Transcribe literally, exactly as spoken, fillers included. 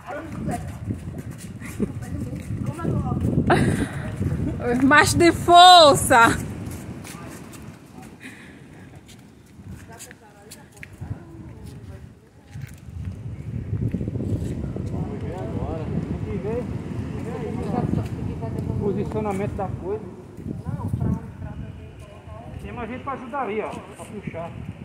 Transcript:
Macho de força! Posicionamento da coisa. Não, pra onde? Tem mais gente pra ajudar ali, ó. Pra puxar.